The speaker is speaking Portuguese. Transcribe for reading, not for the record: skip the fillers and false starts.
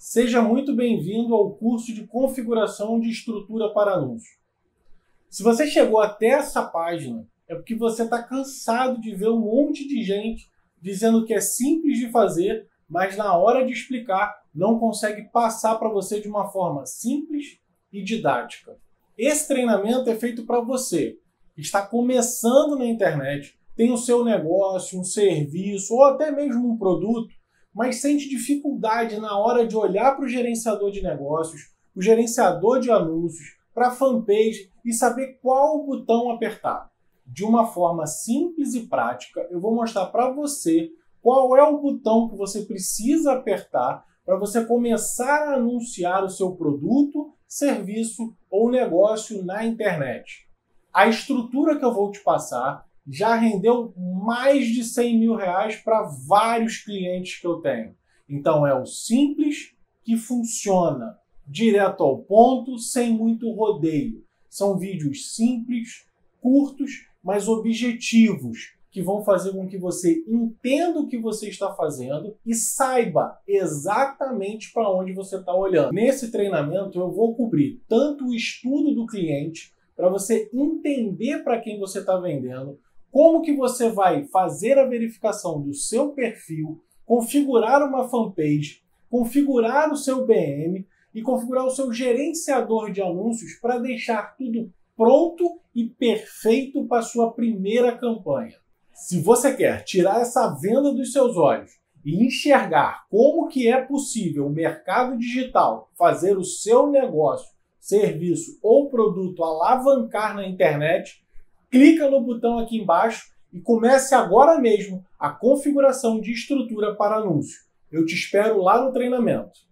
Seja muito bem-vindo ao curso de configuração de estrutura para anúncios. Se você chegou até essa página, é porque você está cansado de ver um monte de gente dizendo que é simples de fazer, mas na hora de explicar não consegue passar para você de uma forma simples e didática. Esse treinamento é feito para você que está começando na internet, tem o seu negócio, um serviço ou até mesmo um produto, mas sente dificuldade na hora de olhar para o gerenciador de negócios, o gerenciador de anúncios, para a fanpage e saber qual botão apertar. De uma forma simples e prática, eu vou mostrar para você qual é o botão que você precisa apertar para você começar a anunciar o seu produto, serviço ou negócio na internet. A estrutura que eu vou te passar já rendeu mais de 100 mil reais para vários clientes que eu tenho. Então é o simples que funciona, direto ao ponto, sem muito rodeio. São vídeos simples, curtos, mas objetivos, que vão fazer com que você entenda o que você está fazendo e saiba exatamente para onde você está olhando. Nesse treinamento eu vou cobrir tanto o estudo do cliente, para você entender para quem você está vendendo, como que você vai fazer a verificação do seu perfil, configurar uma fanpage, configurar o seu BM e configurar o seu gerenciador de anúncios para deixar tudo pronto e perfeito para a sua primeira campanha. Se você quer tirar essa venda dos seus olhos e enxergar como que é possível o mercado digital fazer o seu negócio, serviço ou produto alavancar na internet, clica no botão aqui embaixo e comece agora mesmo a configuração de estrutura para anúncio. Eu te espero lá no treinamento.